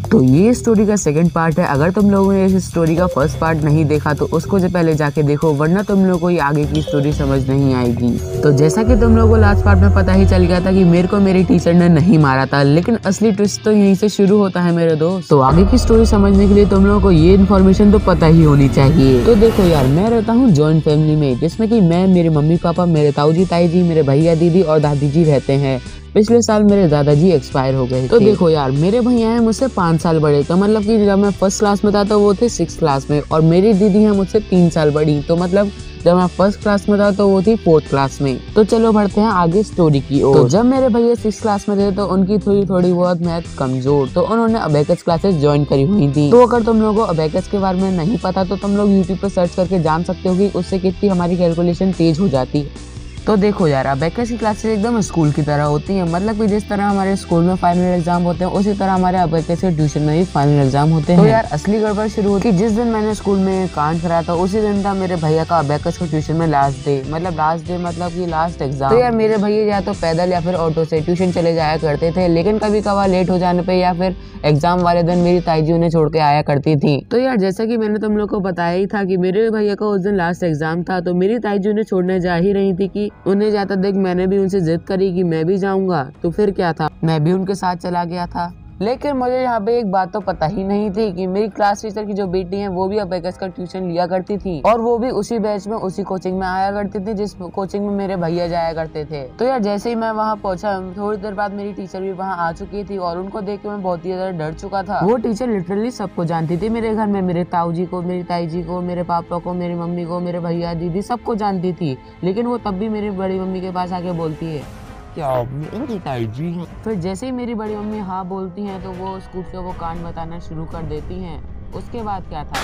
तो ये स्टोरी का सेकंड पार्ट है। अगर तुम लोगों ने इस स्टोरी का फर्स्ट पार्ट नहीं देखा तो उसको जो पहले जाके देखो, वरना तुम लोगों को ये आगे की स्टोरी समझ नहीं आएगी। तो जैसा कि तुम लोगों को लास्ट पार्ट में पता ही चल गया था कि मेरे को मेरी टीचर ने नहीं मारा था, लेकिन असली ट्विस्ट तो यहीं से शुरू होता है मेरे दोस्त। तो आगे की स्टोरी समझने के लिए तुम लोगों को ये इन्फॉर्मेशन तो पता ही होनी चाहिए। तो देखो यार, मैं रहता हूँ जॉइंट फैमिली में, जिसमें कि मैं, मेरे मम्मी पापा, मेरे ताऊ जी ताई जी, मेरे भैया दीदी और दादी जी रहते हैं। पिछले साल मेरे दादाजी एक्सपायर हो गए। तो देखो यार, मेरे भैया हैं मुझसे 5 साल बड़े, तो मतलब कि जब मैं फर्स्ट क्लास में था तो वो थे 6th क्लास में, और मेरी दीदी है मुझसे 3 साल बड़ी, तो मतलब जब मैं फर्स्ट क्लास में था तो वो थी 4th क्लास में। तो चलो बढ़ते हैं आगे स्टोरी की ओर। तो जब मेरे भैया 6th क्लास में थे तो उनकी थोड़ी बहुत मैथ कमजोर, तो उन्होंने अबेकस क्लासेस ज्वाइन करी हुई थी। तो अगर तुम लोगों को अबेकस के बारे में नहीं पता तो तुम लोग यूट्यूब पर सर्च करके जान सकते हो कि उससे कितनी हमारी कैलकुलेशन तेज हो जाती है। तो देखो यार, अबेकस की क्लासेस एकदम स्कूल की तरह होती हैं, मतलब कि जिस तरह हमारे स्कूल में फाइनल एग्जाम होते हैं उसी तरह हमारे अबेकस के ट्यूशन में भी फाइनल एग्जाम होते हैं। तो यार असली गड़बड़ शुरू होती है जिस दिन मैंने स्कूल में कांड करा था, उसी दिन था मेरे भैया का अबेकस के ट्यूशन में लास्ट डे, मतलब कि लास्ट एग्जाम। तो यार मेरे भैया या तो पैदल या फिर ऑटो से ट्यूशन चले जाया करते थे, लेकिन कभी कभार लेट हो जाने पे या फिर एग्जाम वाले दिन मेरी ताई जी उन्हें छोड़ के आया करती थी। तो यार जैसा कि मैंने तुम लोग को बताया ही था कि मेरे भैया का उस दिन लास्ट एग्जाम था, तो मेरी ताई जी उन्हें छोड़ने जा ही रही थी कि उन्हें जाता देख मैंने भी उनसे जिद करी कि मैं भी जाऊंगा, तो फिर क्या था, मैं भी उनके साथ चला गया था। लेकिन मुझे यहाँ पे एक बात तो पता ही नहीं थी कि मेरी क्लास टीचर की जो बेटी है वो भी अबेकस का ट्यूशन लिया करती थी, और वो भी उसी बैच में उसी कोचिंग में आया करती थी जिस कोचिंग में मेरे भैया जाया करते थे। तो यार जैसे ही मैं वहाँ पहुंचा, थोड़ी देर बाद मेरी टीचर भी वहाँ आ चुकी थी, और उनको देख के मैं बहुत ही ज्यादा डर चुका था। वो टीचर लिटरली सबको जानती थी मेरे घर में, मेरे ताऊ जी को, मेरी ताई जी को, मेरे पापा को, मेरी मम्मी को, मेरे भैया दीदी सबको जानती थी, लेकिन वो तब भी मेरी बड़ी मम्मी के पास आके बोलती है क्या मेरी ताई जी हैं। फिर जैसे ही मेरी बड़ी मम्मी हाँ बोलती हैं तो वो स्कूल से वो कांड बताना शुरू कर देती हैं। उसके बाद क्या था,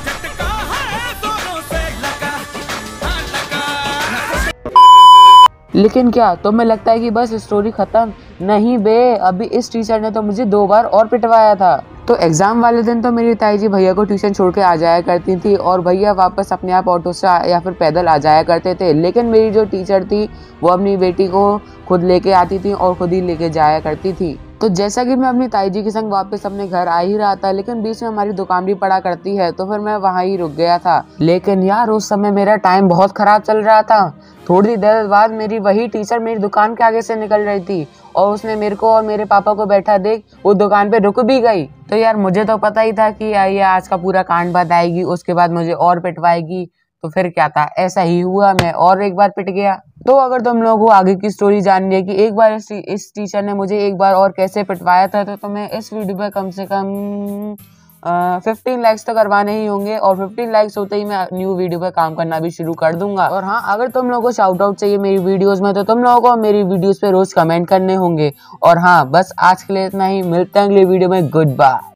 लेकिन क्या तुम्हें लगता है कि बस स्टोरी खत्म? नहीं बे, अभी इस टीचर ने तो मुझे 2 बार और पिटवाया था। तो एग्जाम वाले दिन तो मेरी ताई जी भैया को ट्यूशन छोड़ के आ जाया करती थी, और भैया वापस अपने आप ऑटो से या फिर पैदल आ जाया करते थे, लेकिन मेरी जो टीचर थी वो अपनी बेटी को खुद लेके आती थी और खुद ही लेके जाया करती थी। तो जैसा कि मैं अपनी ताई जी के संग वापस अपने घर आ ही रहा था, लेकिन बीच में हमारी दुकान भी पड़ा करती है, तो फिर मैं वहाँ ही रुक गया था। लेकिन यार उस समय मेरा टाइम बहुत खराब चल रहा था। थोड़ी देर बाद मेरी वही टीचर मेरी दुकान के आगे से निकल रही थी, और उसने मेरे को और मेरे पापा को बैठा देख वो दुकान पे रुक भी गई। तो यार मुझे तो पता ही था कि ये आज का पूरा कांड बताएगी, उसके बाद मुझे और पिटवाएगी। तो फिर क्या था, ऐसा ही हुआ, मैं और एक बार पिट गया। तो अगर तुम लोगों को आगे की स्टोरी जाननी है कि एक बार इस टीचर ने मुझे एक बार और कैसे पिटवाया था, तो तुम्हें इस वीडियो पे कम से कम 15 लाइक्स तो करवाने ही होंगे, और 15 लाइक्स होते ही मैं न्यू वीडियो पे काम करना भी शुरू कर दूंगा। और हाँ, अगर तुम लोगों को शाउट आउट चाहिए मेरी वीडियोस में, तो तुम लोगों को मेरी वीडियोस पे रोज कमेंट करने होंगे। और हाँ, बस आज के लिए इतना ही, मिलते हैं अगले वीडियो में, गुड बाय।